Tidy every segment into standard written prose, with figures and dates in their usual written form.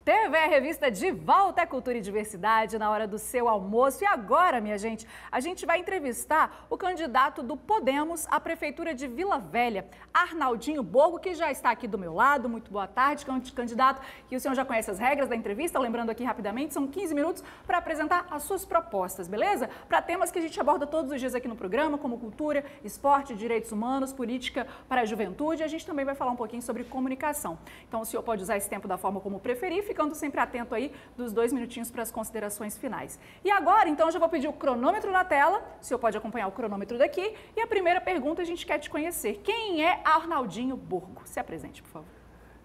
TV Revista de volta à Cultura e Diversidade na hora do seu almoço. E agora, minha gente, a gente vai entrevistar o candidato do Podemos à Prefeitura de Vila Velha, Arnaldinho Borgo, que já está aqui do meu lado. Muito boa tarde, candidato. E o senhor já conhece as regras da entrevista, lembrando aqui rapidamente, são 15 minutos para apresentar as suas propostas, beleza? Para temas que a gente aborda todos os dias aqui no programa, como cultura, esporte, direitos humanos, política para a juventude. A gente também vai falar um pouquinho sobre comunicação. Então, o senhor pode usar esse tempo da forma como preferir, ficando sempre atento aí dos 2 minutinhos para as considerações finais. E agora, então, eu já vou pedir o cronômetro na tela, o senhor pode acompanhar o cronômetro daqui. E a primeira pergunta, a gente quer te conhecer. Quem é Arnaldinho Borgo? Se apresente, por favor.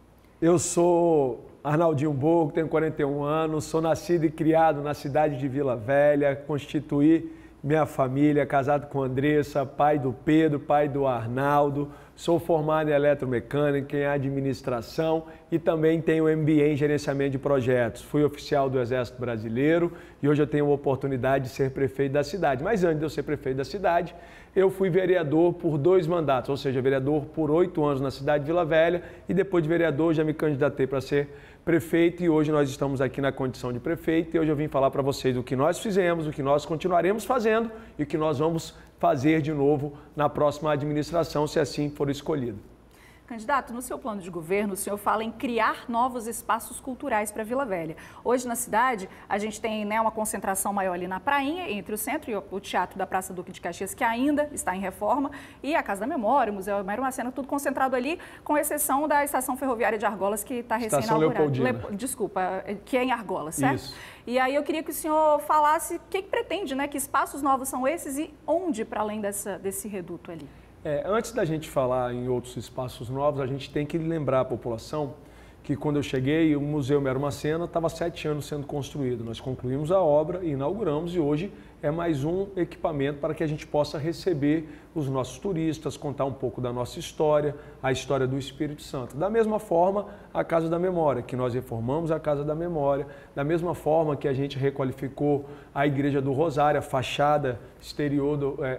Eu sou Arnaldinho Borgo, tenho 41 anos, sou nascido e criado na cidade de Vila Velha, constituí minha família, casado com Andressa, pai do Pedro, pai do Arnaldo. Sou formado em eletromecânica, em administração e também tenho MBA em gerenciamento de projetos. Fui oficial do Exército Brasileiro e hoje eu tenho a oportunidade de ser prefeito da cidade. Mas antes de eu ser prefeito da cidade, eu fui vereador por 2 mandatos, ou seja, vereador por 8 anos na cidade de Vila Velha e depois de vereador já me candidatei para ser prefeito e hoje nós estamos aqui na condição de prefeito e hoje eu vim falar para vocês o que nós fizemos, o que nós continuaremos fazendo e o que nós vamos fazer de novo na próxima administração, se assim for escolhido. Candidato, no seu plano de governo, o senhor fala em criar novos espaços culturais para Vila Velha. Hoje na cidade, a gente tem uma concentração maior ali na prainha, entre o centro e o Teatro da Praça Duque de Caxias, que ainda está em reforma, e a Casa da Memória, o Museu Homero Macena, tudo concentrado ali, com exceção da Estação Ferroviária de Argolas, que está recém-inaugurada. Desculpa, que é em Argolas, certo? Isso. E aí eu queria que o senhor falasse o que pretende, né? Que espaços novos são esses e onde para além desse reduto ali? Antes da gente falar em outros espaços novos, a gente tem que lembrar a população que quando eu cheguei, o Museu Homero Macena estava há 7 anos sendo construído. Nós concluímos a obra, inauguramos e hoje é mais um equipamento para que a gente possa receber os nossos turistas, contar um pouco da nossa história, a história do Espírito Santo. Da mesma forma, a Casa da Memória, que nós reformamos a Casa da Memória, da mesma forma que a gente requalificou a Igreja do Rosário, a fachada exterior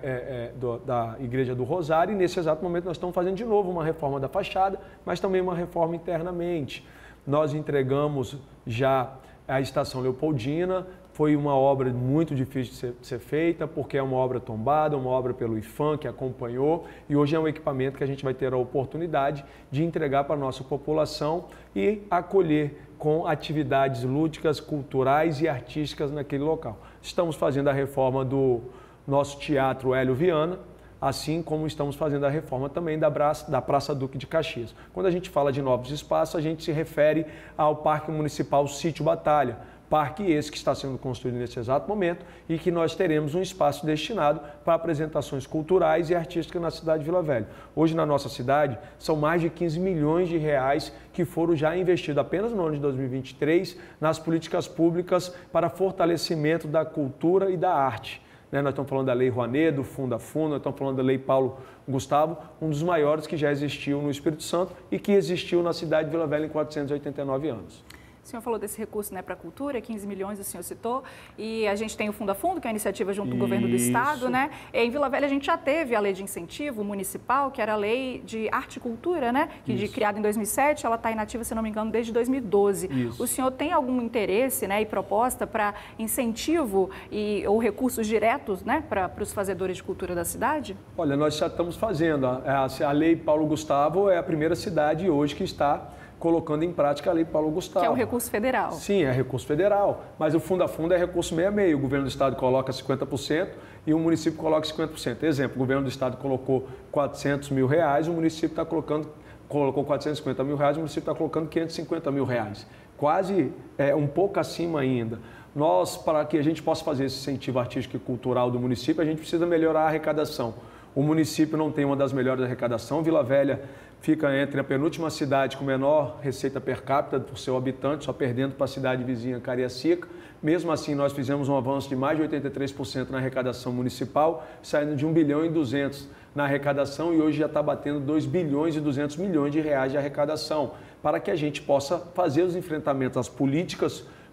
da Igreja do Rosário, e nesse exato momento nós estamos fazendo de novo uma reforma da fachada, mas também uma reforma internamente. Nós entregamos já a Estação Leopoldina. Foi uma obra muito difícil de ser feita, porque é uma obra tombada, uma obra pelo IFAM que acompanhou, e hoje é um equipamento que a gente vai ter a oportunidade de entregar para a nossa população e acolher com atividades lúdicas, culturais e artísticas naquele local. Estamos fazendo a reforma do nosso Teatro Hélio Viana, assim como estamos fazendo a reforma também da Praça Duque de Caxias. Quando a gente fala de novos espaços, a gente se refere ao Parque Municipal Sítio Batalha, parque esse que está sendo construído nesse exato momento e que nós teremos um espaço destinado para apresentações culturais e artísticas na cidade de Vila Velha. Hoje na nossa cidade são mais de 15 milhões de reais que foram já investidos apenas no ano de 2023 nas políticas públicas para fortalecimento da cultura e da arte. Nós estamos falando da Lei Rouanet, do Fundo a Fundo, nós estamos falando da Lei Paulo Gustavo, um dos maiores que já existiu no Espírito Santo e que existiu na cidade de Vila Velha em 489 anos. O senhor falou desse recurso, para a cultura, 15 milhões o senhor citou, e a gente tem o Fundo a Fundo, que é a iniciativa junto do governo do estado, né? Em Vila Velha a gente já teve a lei de incentivo municipal, que era a lei de arte e cultura, né? Que criada em 2007, ela está inativa, se não me engano, desde 2012. Isso. O senhor tem algum interesse, e proposta para incentivo ou recursos diretos, para os fazedores de cultura da cidade? Olha, nós já estamos fazendo. A Lei Paulo Gustavo é a primeira cidade hoje que está colocando em prática a Lei Paulo Gustavo. Que é o recurso federal. Sim, é recurso federal, mas o Fundo a Fundo é recurso meio a meio. O governo do estado coloca 50% e o município coloca 50%. Exemplo, o governo do estado colocou 400 mil reais, o município colocou 450 mil reais, o município está colocando 550 mil reais. Quase um pouco acima ainda. Nós, para que a gente possa fazer esse incentivo artístico e cultural do município, a gente precisa melhorar a arrecadação. O município não tem uma das melhores arrecadações. Vila Velha fica entre a penúltima cidade com menor receita per capita por seu habitante, só perdendo para a cidade vizinha Cariacica. Mesmo assim, nós fizemos um avanço de mais de 83% na arrecadação municipal, saindo de 1 bilhão e 200 na arrecadação e hoje já está batendo 2 bilhões e 200 milhões de reais de arrecadação, para que a gente possa fazer os enfrentamentos às políticas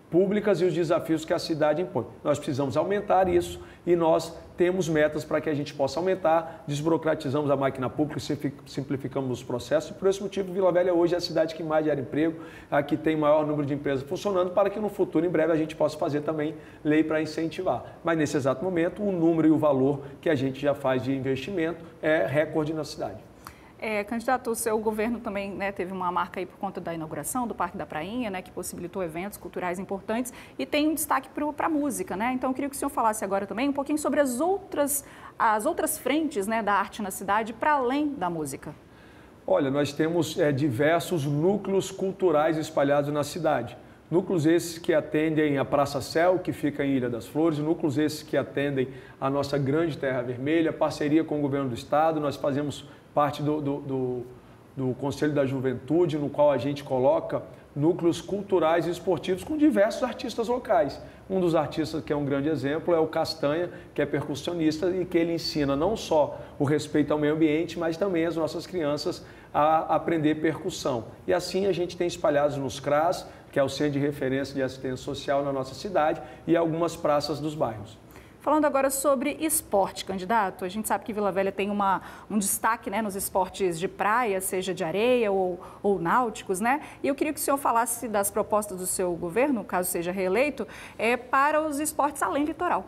públicas e os desafios que a cidade impõe. Nós precisamos aumentar isso e nós temos metas para que a gente possa aumentar, desburocratizamos a máquina pública, simplificamos os processos e por esse motivo Vila Velha hoje é a cidade que mais gera emprego, a que tem maior número de empresas funcionando, para que no futuro, em breve, a gente possa fazer também lei para incentivar. Mas nesse exato momento, o número e o valor que a gente já faz de investimento é recorde na cidade. Candidato, o seu governo também, né, teve uma marca aí por conta da inauguração do Parque da Prainha, né, que possibilitou eventos culturais importantes e tem um destaque para a música, né? Então eu queria que o senhor falasse agora também um pouquinho sobre as outras frentes, né, da arte na cidade para além da música. Olha, nós temos diversos núcleos culturais espalhados na cidade. Núcleos esses que atendem a Praça Céu, que fica em Ilha das Flores, núcleos esses que atendem a nossa grande Terra Vermelha, parceria com o governo do estado, nós fazemos parte do Conselho da Juventude, no qual a gente coloca núcleos culturais e esportivos com diversos artistas locais. Um dos artistas que é um grande exemplo é o Castanha, que é percussionista e que ele ensina não só o respeito ao meio ambiente, mas também as nossas crianças a aprender percussão. E assim a gente tem espalhados nos CRAS, que é o Centro de Referência de Assistência Social na nossa cidade, e algumas praças dos bairros. Falando agora sobre esporte, candidato, a gente sabe que Vila Velha tem um destaque, né, nos esportes de praia, seja de areia ou náuticos, né? E eu queria que o senhor falasse das propostas do seu governo, caso seja reeleito, para os esportes além litoral.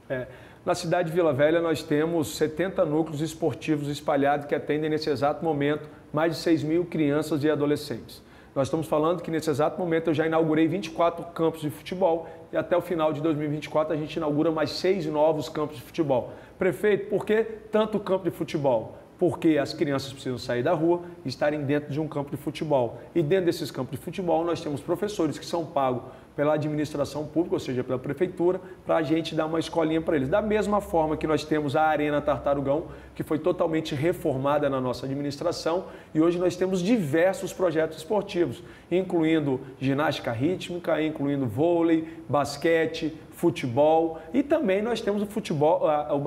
Na cidade de Vila Velha nós temos 70 núcleos esportivos espalhados que atendem nesse exato momento mais de 6.000 crianças e adolescentes. Nós estamos falando que nesse exato momento eu já inaugurei 24 campos de futebol e até o final de 2024 a gente inaugura mais 6 novos campos de futebol. Prefeito, por que tanto campo de futebol? Porque as crianças precisam sair da rua e estarem dentro de um campo de futebol. E dentro desses campos de futebol nós temos professores que são pagos pela administração pública, ou seja, pela prefeitura, para a gente dar uma escolinha para eles. Da mesma forma que nós temos a Arena Tartarugão, que foi totalmente reformada na nossa administração, e hoje nós temos diversos projetos esportivos, incluindo ginástica rítmica, incluindo vôlei, basquete, futebol, e também nós temos o futebol,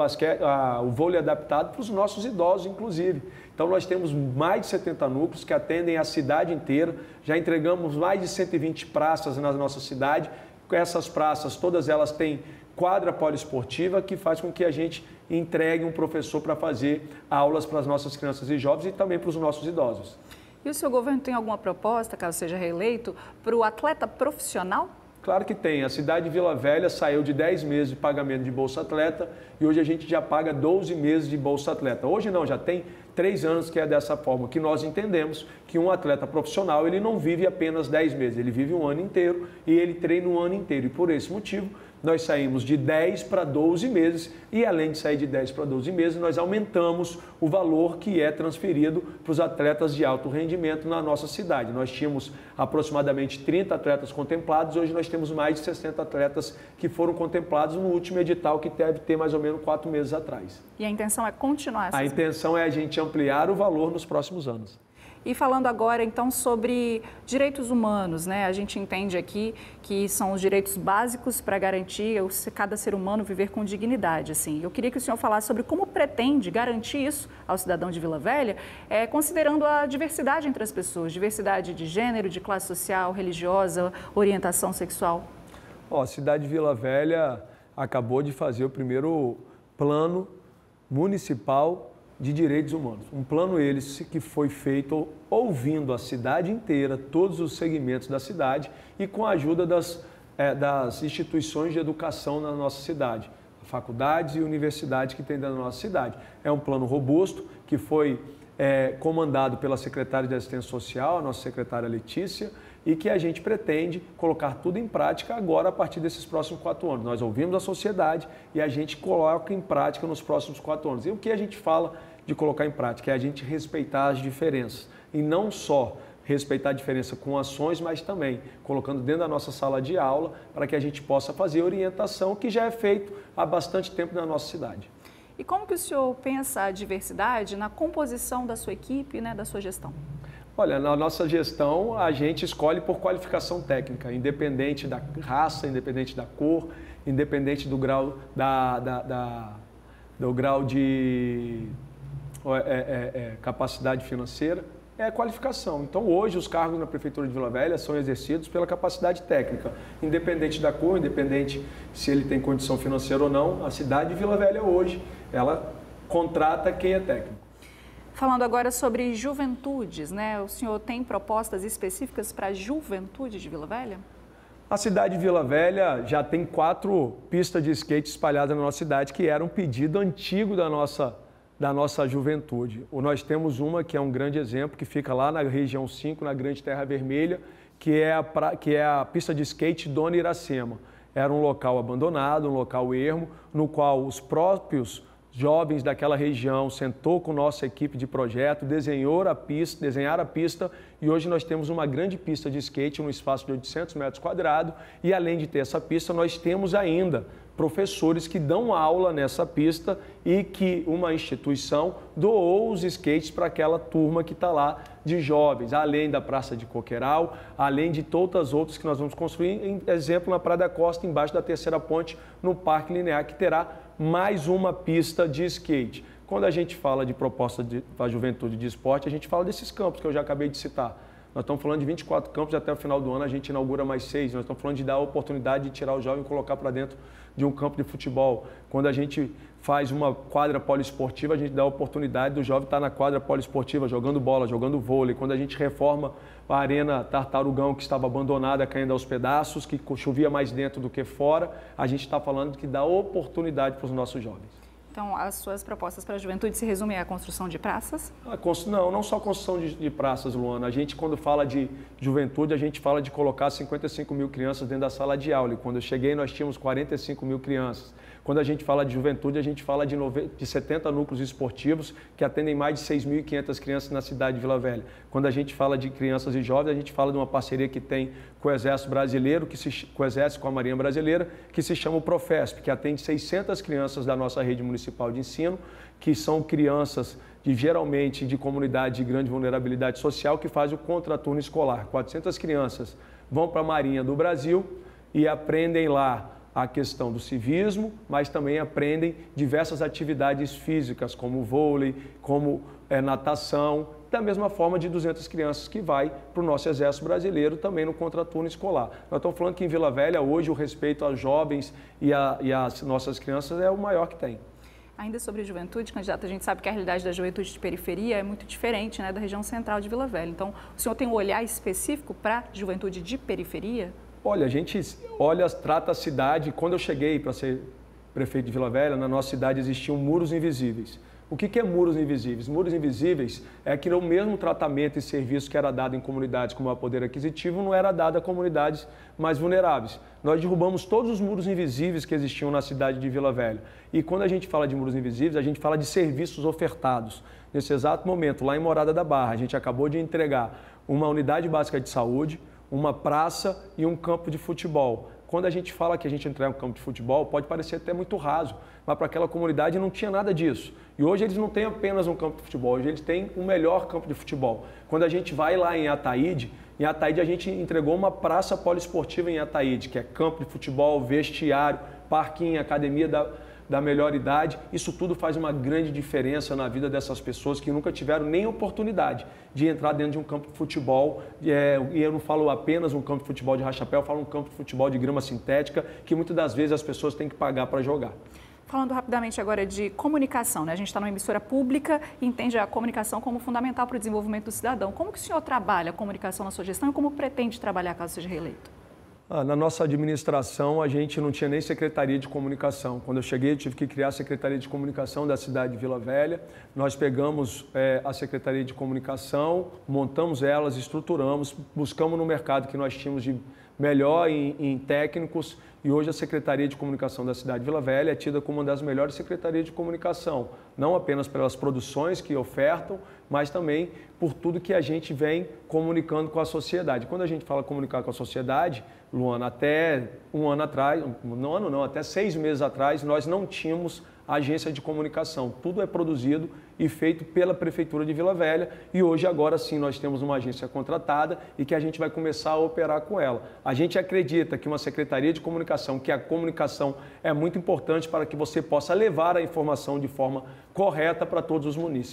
o vôlei adaptado para os nossos idosos, inclusive. Então nós temos mais de 70 núcleos que atendem a cidade inteira, já entregamos mais de 120 praças na nossa cidade. Essas praças, todas elas têm quadra poliesportiva que faz com que a gente entregue um professor para fazer aulas para as nossas crianças e jovens e também para os nossos idosos. E o seu governo tem alguma proposta, caso seja reeleito, para o atleta profissional? Claro que tem. A cidade de Vila Velha saiu de 10 meses de pagamento de Bolsa Atleta e hoje a gente já paga 12 meses de Bolsa Atleta. Hoje não, já tem 3 anos que é dessa forma, que nós entendemos que um atleta profissional ele não vive apenas 10 meses, ele vive um ano inteiro e ele treina um ano inteiro. E por esse motivo, nós saímos de 10 para 12 meses e além de sair de 10 para 12 meses, nós aumentamos o valor que é transferido para os atletas de alto rendimento na nossa cidade. Nós tínhamos aproximadamente 30 atletas contemplados, hoje nós temos mais de 60 atletas que foram contemplados no último edital que deve ter mais ou menos 4 meses atrás. E a intenção é continuar essa? A intenção é a gente ampliar o valor nos próximos anos. E falando agora, então, sobre direitos humanos, né? A gente entende aqui que são os direitos básicos para garantir cada ser humano viver com dignidade, assim. Eu queria que o senhor falasse sobre como pretende garantir isso ao cidadão de Vila Velha, considerando a diversidade entre as pessoas, diversidade de gênero, de classe social, religiosa, orientação sexual. A cidade de Vila Velha acabou de fazer o primeiro plano municipal de direitos humanos. Um plano esse que foi feito ouvindo a cidade inteira, todos os segmentos da cidade e com a ajuda das instituições de educação na nossa cidade, faculdades e universidades que tem dentro da nossa cidade. É um plano robusto que foi comandado pela secretária de Assistência Social, a nossa secretária Letícia, e que a gente pretende colocar tudo em prática agora a partir desses próximos 4 anos. Nós ouvimos a sociedade e a gente coloca em prática nos próximos 4 anos. E o que a gente fala de colocar em prática é a gente respeitar as diferenças e não só respeitar a diferença com ações, mas também colocando dentro da nossa sala de aula para que a gente possa fazer orientação que já é feito há bastante tempo na nossa cidade. E como que o senhor pensa a diversidade na composição da sua equipe, né, da sua gestão? Olha, na nossa gestão a gente escolhe por qualificação técnica, independente da raça, independente da cor, independente do grau do grau de capacidade financeira. é qualificação. Então, hoje, os cargos na Prefeitura de Vila Velha são exercidos pela capacidade técnica. Independente da cor, independente se ele tem condição financeira ou não, a cidade de Vila Velha hoje, ela contrata quem é técnico. Falando agora sobre juventudes, né? O senhor tem propostas específicas para a juventude de Vila Velha? A cidade de Vila Velha já tem 4 pistas de skate espalhadas na nossa cidade, que era um pedido antigo da nossa juventude. Nós temos uma que é um grande exemplo, que fica lá na região 5, na Grande Terra Vermelha, que é a pista de skate Dona Iracema. Era um local abandonado, um local ermo, no qual os próprios jovens daquela região sentou com nossa equipe de projeto, desenharam a pista e hoje nós temos uma grande pista de skate, um espaço de 800 metros quadrados e além de ter essa pista, nós temos ainda professores que dão aula nessa pista e que uma instituição doou os skates para aquela turma que está lá de jovens, além da Praça de Coqueiral, além de todas as outras que nós vamos construir, em exemplo, na Praia da Costa, embaixo da Terceira Ponte, no Parque Linear, que terá mais uma pista de skate. Quando a gente fala de proposta para a juventude de esporte, a gente fala desses campos que eu já acabei de citar. Nós estamos falando de 24 campos e até o final do ano a gente inaugura mais 6. Nós estamos falando de dar a oportunidade de tirar o jovem e colocar para dentro de um campo de futebol. Quando a gente faz uma quadra poliesportiva, a gente dá a oportunidade do jovem estar na quadra poliesportiva, jogando bola, jogando vôlei. Quando a gente reforma a Arena Tartarugão, que estava abandonada, caindo aos pedaços, que chovia mais dentro do que fora, a gente está falando que dá oportunidade para os nossos jovens. Então, as suas propostas para a juventude se resumem à construção de praças? Não só a construção de praças, Luana. A gente, quando fala de juventude, a gente fala de colocar 55 mil crianças dentro da sala de aula. E quando eu cheguei, nós tínhamos 45 mil crianças. Quando a gente fala de juventude, a gente fala de 70 núcleos esportivos que atendem mais de 6.500 crianças na cidade de Vila Velha. Quando a gente fala de crianças e jovens, a gente fala de uma parceria que tem com o Exército Brasileiro, com o Exército, com a Marinha Brasileira, que se chama o Profesp, que atende 600 crianças da nossa rede municipal de ensino, que são crianças geralmente de comunidade de grande vulnerabilidade social, que fazem o contraturno escolar. 400 crianças vão para a Marinha do Brasil e aprendem lá a questão do civismo, mas também aprendem diversas atividades físicas, como vôlei, como natação, da mesma forma de 200 crianças que vai para o nosso Exército Brasileiro também no contraturno escolar. Nós estamos falando que em Vila Velha, hoje, o respeito aos jovens e às nossas crianças é o maior que tem. Ainda sobre juventude, candidato, a gente sabe que a realidade da juventude de periferia é muito diferente, né, da região central de Vila Velha. Então, o senhor tem um olhar específico para a juventude de periferia? Olha, a gente trata a cidade. Quando eu cheguei para ser prefeito de Vila Velha, na nossa cidade existiam muros invisíveis. O que é muros invisíveis? Muros invisíveis é que o mesmo tratamento e serviço que era dado em comunidades com maior poder aquisitivo não era dado a comunidades mais vulneráveis. Nós derrubamos todos os muros invisíveis que existiam na cidade de Vila Velha. E quando a gente fala de muros invisíveis, a gente fala de serviços ofertados. Nesse exato momento, lá em Morada da Barra, a gente acabou de entregar uma unidade básica de saúde, uma praça e um campo de futebol. Quando a gente fala que a gente entrega um campo de futebol, pode parecer até muito raso, mas para aquela comunidade não tinha nada disso. E hoje eles não têm apenas um campo de futebol, hoje eles têm um melhor campo de futebol. Quando a gente vai lá em Ataíde a gente entregou uma praça poliesportiva em Ataíde, que é campo de futebol, vestiário, parquinho, academia da melhor idade. Isso tudo faz uma grande diferença na vida dessas pessoas que nunca tiveram nem oportunidade de entrar dentro de um campo de futebol. E eu não falo apenas um campo de futebol de rachapéu, eu falo um campo de futebol de grama sintética, que muitas das vezes as pessoas têm que pagar para jogar. Falando rapidamente agora de comunicação, né? A gente está numa emissora pública e entende a comunicação como fundamental para o desenvolvimento do cidadão. Como que o senhor trabalha a comunicação na sua gestão e como pretende trabalhar caso seja reeleito? Na nossa administração, a gente não tinha nem Secretaria de Comunicação. Quando eu cheguei, eu tive que criar a Secretaria de Comunicação da cidade de Vila Velha. Nós pegamos a Secretaria de Comunicação, montamos elas, estruturamos, buscamos no mercado que nós tínhamos de melhor em técnicos e hoje a Secretaria de Comunicação da cidade de Vila Velha é tida como uma das melhores secretarias de comunicação, não apenas pelas produções que ofertam, mas também por tudo que a gente vem comunicando com a sociedade. Quando a gente fala comunicar com a sociedade, Luana, até um ano atrás, até 6 meses atrás, nós não tínhamos agência de comunicação. Tudo é produzido e feito pela Prefeitura de Vila Velha e hoje, agora sim, nós temos uma agência contratada e que a gente vai começar a operar com ela. A gente acredita que uma Secretaria de Comunicação, que a comunicação é muito importante para que você possa levar a informação de forma correta para todos os munícipes.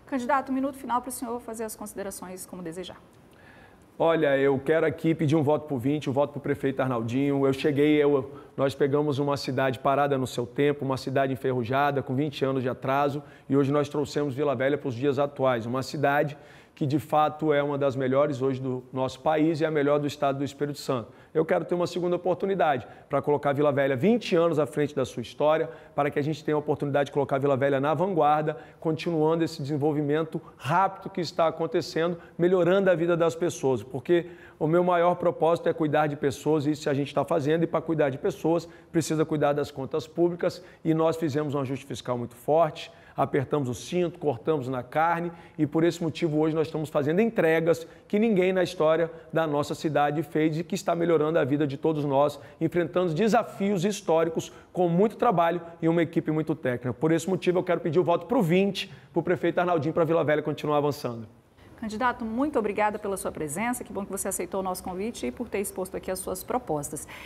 Candidato, um minuto final para o senhor fazer as considerações como desejar. Olha, eu quero aqui pedir um voto para o 20, um voto para o prefeito Arnaldinho. Nós pegamos uma cidade parada no seu tempo, uma cidade enferrujada, com 20 anos de atraso, e hoje nós trouxemos Vila Velha para os dias atuais. Uma cidade que, de fato, é uma das melhores hoje do nosso país e a melhor do estado do Espírito Santo. Eu quero ter uma segunda oportunidade para colocar Vila Velha 20 anos à frente da sua história, para que a gente tenha a oportunidade de colocar Vila Velha na vanguarda, continuando esse desenvolvimento rápido que está acontecendo, melhorando a vida das pessoas, porque o meu maior propósito é cuidar de pessoas, e isso a gente está fazendo, e para cuidar de pessoas precisa cuidar das contas públicas, e nós fizemos um ajuste fiscal muito forte, apertamos o cinto, cortamos na carne, e por esse motivo hoje nós estamos fazendo entregas que ninguém na história da nossa cidade fez e que está melhorando a vida de todos nós, enfrentando desafios históricos com muito trabalho e uma equipe muito técnica. Por esse motivo eu quero pedir o voto para o 20, para o prefeito Arnaldinho, para Vila Velha continuar avançando. Candidato, muito obrigada pela sua presença, que bom que você aceitou o nosso convite e por ter exposto aqui as suas propostas.